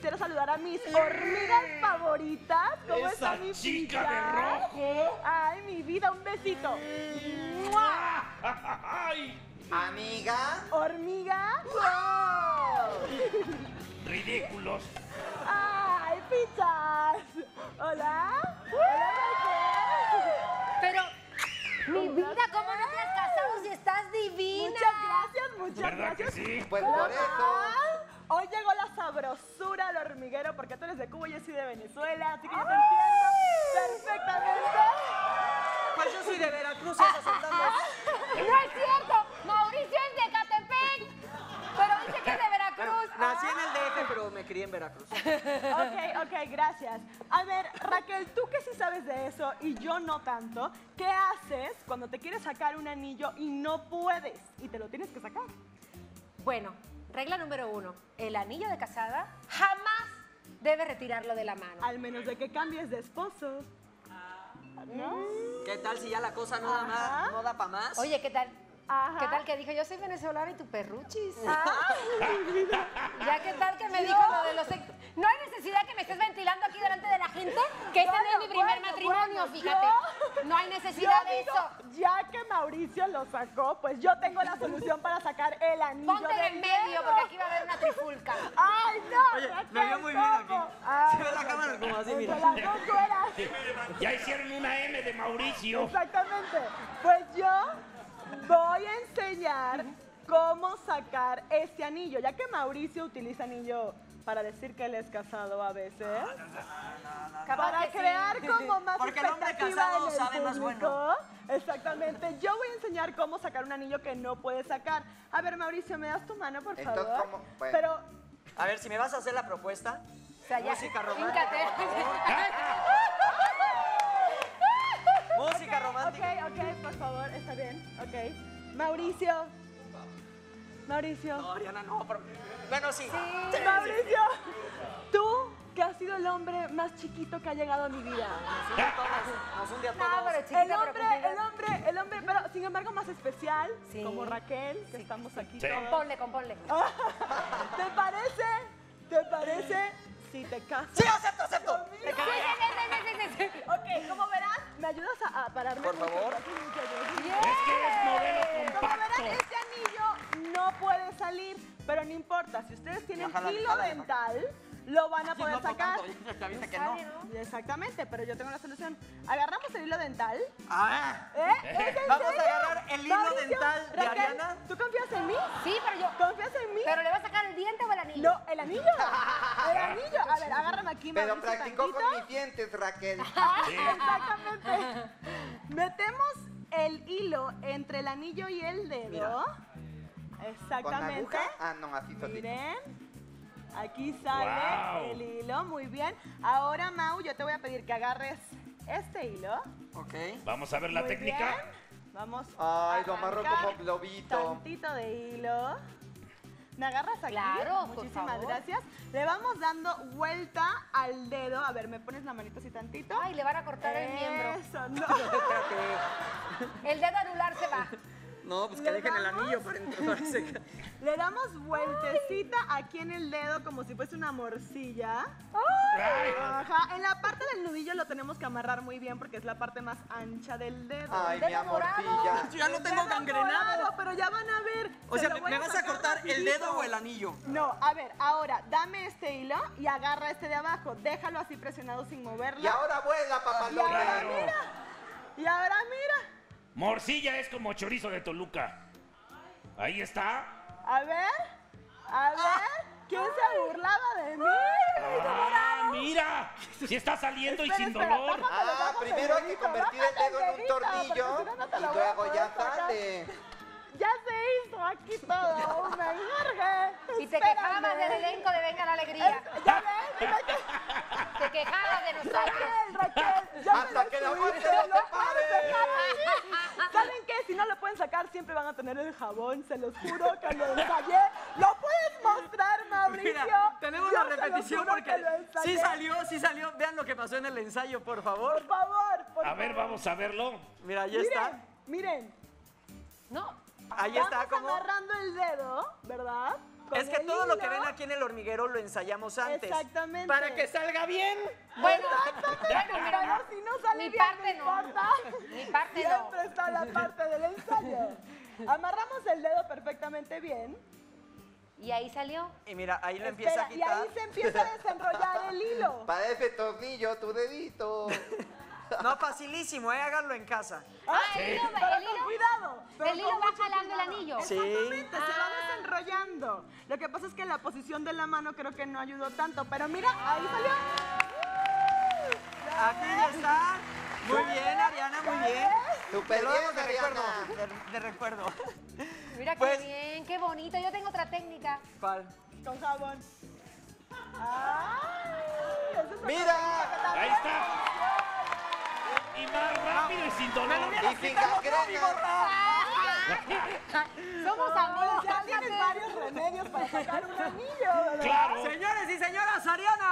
quisiera saludar a mis hormigas favoritas. ¿Cómo está mi chica picha? de rojo! Ay, mi vida, un besito. ¡Mua! ¡Ay! Amiga. ¿Hormiga? ¡Ridículos! ¡Ay, pichas! ¿Hola? Pero, mi vida, ¿cómo no te has casado si estás divina? Muchas ¿Verdad gracias. que sí? Pues por eso. Hoy llegó la sabrosura al hormiguero porque tú eres de Cuba y yo soy de Venezuela, así que yo te entiendo perfectamente. Pues yo soy de Veracruz, esas andamos. ¡No es cierto! ¡Mauricio es de Catepec! Pero dice que es de Veracruz. Nací en el DF, pero me crié en Veracruz. Ok, gracias. A ver, Raquel, tú que sí sabes de eso y yo no tanto, ¿qué haces cuando te quieres sacar un anillo y no puedes y te lo tienes que sacar? Bueno, regla número 1. El anillo de casada jamás debe retirarlo de la mano. Al menos de que cambies de esposo. ¿No? ¿Qué tal si ya la cosa no da Ajá. más, no da para más? Oye, ¿qué tal? Ajá. ¿Qué tal que dijo? Yo soy venezolana y tu perruchis. Ay, mi vida. Ya, ¿qué tal que me dijo lo de los ex? No hay necesidad que me estés ventilando aquí delante de la gente, que este no es mi primer matrimonio, fíjate. No hay necesidad de digo, eso. ya que Mauricio lo sacó, pues yo tengo la solución para sacar el anillo. Ponte del en medio, dedo. porque aquí va a haber una trifulca. ¡Ay, no! Oye, Raquel, me veo muy bien aquí. ¿cómo? Ay, Se ve la cámara como así, mira. entre las dos cueras. Ya hicieron una M de Mauricio. Exactamente. Pues yo voy a enseñar cómo sacar este anillo, ya que Mauricio utiliza anillo para decir que él es casado a veces. Capaz Para que sí. crear como más Porque el hombre expectativa casado en el sabe más público. bueno. Exactamente. Yo voy a enseñar cómo sacar un anillo que no puedes sacar. A ver, Mauricio, ¿me das tu mano, por favor? Entonces, ¿cómo? Pues- Pero, A ver, si me vas a hacer la propuesta. O sea, ya. Música romántica. Híncate. Música romántica. ok, por favor, está bien. Ok. Mauricio. Mauricio. No, Ariana, no. Bueno, sí. Mauricio, tú que has sido el hombre más chiquito que ha llegado a mi vida. Nos un día No, todos. pero chiquita, El hombre, pero sin embargo más especial, Sí. como Raquel, que Sí. estamos aquí Sí. todos. Componle. ¿Te parece? ¿Te parece si te casas? Sí, acepto. conmigo? Sí. Ok, como verás, ¿me ayudas a pararme? Por Muchas favor. gracias, muchas gracias. Es que es modelo Como verán, compacto. este anillo no puede salir, pero no importa. Si ustedes tienen Ya, jálale, hilo jálale. dental, lo van a Sí, poder no sacar. tocando, ya viste que no. Exactamente, pero yo tengo la solución. Agarramos el hilo dental. Ah, ¿Es en Vamos a serio? agarrar el hilo Mauricio, dental de Raquel, Ariana. ¿tú confías en mí? Sí, pero yo. ¿Confías en mí? ¿Pero le va a sacar el diente o el anillo? No, el anillo. El anillo. A ver, agárrame aquí, Pero Mauricio, practicó tantito. con mis dientes, Raquel. Exactamente. Metemos el hilo entre el anillo y el dedo. ¿Con Exactamente. aguja? Ah, no, así solito. Miren. Aquí sale Guau. el hilo, muy bien. Ahora, Mau, yo te voy a pedir que agarres este hilo. ok. Vamos a ver la Muy técnica. bien. Vamos Ay, a lo amarró arrancar como globito. tantito de hilo. ¿Me agarras aquí? Claro, por Muchísimas favor. gracias. Le vamos dando vuelta al dedo. A ver, ¿me pones la manito así tantito? Ay, le van a cortar el miembro. Eso, no. Espérate. El dedo anular se va. No, pues que ¿Le dejen el damos? anillo para entrar. Le damos vueltecita aquí en el dedo como si fuese una morcilla. Ay, Ajá, en la parte del nudillo lo tenemos que amarrar muy bien porque es la parte más ancha del dedo. Ay, Dedo mi amorcilla. Yo ya lo tengo Dedo gangrenado. morado, pero ya van a ver. O se sea, lo voy ¿me a vas a sacar cortar el rapidito. dedo o el anillo? No, a ver, ahora dame este hilo y agarra este de abajo. Déjalo así presionado sin moverlo. Y ahora vuela, Y ahora papalote. Claro. mira. Y ahora mira. morcilla es como chorizo de Toluca. Ahí está. A ver. ¿Quién se burlaba de mí? Ah, mira. Si está saliendo y Espera, sin espera, dolor. bájale, Ah, bájale primero hay el que dedito, convertir el bájale dedo en un dedito, porque tornillo si no, no te y lo voy a luego poder ya sacar. sale. Ya se hizo aquí todo un menjargue. Y te Espérame. quejabas del elenco de Venga la Alegría. Ya ves, mira que- Te quejabas de nosotros. Raquel, ya Hasta me que la lo muerte subiste, no te lo pare. puedes dejar ahí. ¿Saben qué? Si no lo pueden sacar, siempre van a tener el jabón, se los juro que lo ensayé. ¿Lo puedes mostrar, Mauricio? Mira, tenemos Yo la se los repetición juro porque que lo ensayé. sí salió. Vean lo que pasó en el ensayo, por favor. Por favor, por A ver, favor. vamos a verlo. Mira, ahí está. Miren. No. Ahí está Vamos como... agarrando el dedo, ¿verdad? Es que el todo lo que hilo. ven aquí en el hormiguero lo ensayamos antes. Exactamente. Para que salga bien. Bueno, Pero mira, si no sale mi bien, parte no. importa. Mi parte no. Siempre está la parte del ensayo. Amarramos el dedo perfectamente bien. Y ahí salió. Y mira, ahí lo empieza a Espera, y quitar. ahí se empieza a desenrollar el hilo. Parece tornillo tu dedito. No, facilísimo, háganlo en casa. Ah, Sí. el hilo, Pero el con hilo, cuidado. pero el hilo con va mucho jalando el cuidado. anillo. Sí. Exactamente, se va Ah. desenrollando. Lo que pasa es que la posición de la mano creo que no ayudó tanto, pero mira, ahí salió. Aquí ya está. Muy bien, Ariana, muy bien. Súper Te lo damos bien, de recuerdo. Ariana. De recuerdo. Mira Pues- qué bien, qué bonito. Yo tengo otra técnica. ¿Cuál? Con jabón. ¡Ay! Esa es una ¡Mira! técnica que también Ahí está. Y más rápido y sin dolor. Y sin gangrena. Somos amigos, Pues ya tienes cálmate. varios remedios para sacar un anillo, ¿verdad? Claro. Señores y señoras, Ariana